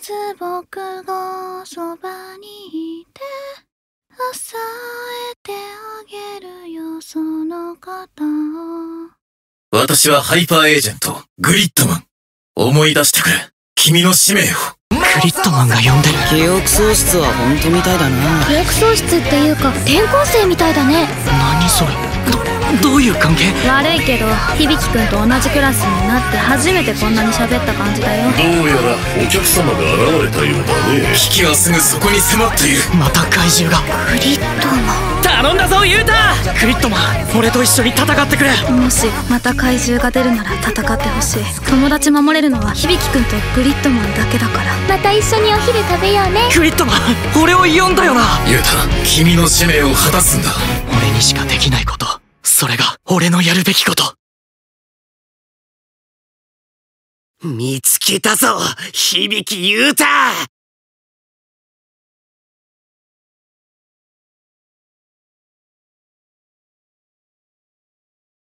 ず僕がそばにいて支えてあげるよその方を。 私はハイパーエージェントグリッドマン。思い出してくれ、君の使命を。 グリッドマンが呼んでる。 記憶喪失は本当みたいだな。 記憶喪失っていうか転校生みたいだね。 何それ。どういう関係？ 悪いけど響くんと同じクラスになって初めてこんなに喋った感じだよ。 どうやらお客様が現れたようだね。 危機はすぐそこに迫っている。 また怪獣が。 グリッドマン頼んだぞユータ。グリッドマン、俺と一緒に戦ってくれ。 もしまた怪獣が出るなら戦ってほしい。友達守れるのは響くんとグリッドマンだけだから。また一緒にお昼食べようね。 グリッドマン、俺を呼んだよな。 ユータ、君の使命を果たすんだ。 俺にしかできないこと、それが俺のやるべきこと。 見つけたぞ、響ユータ。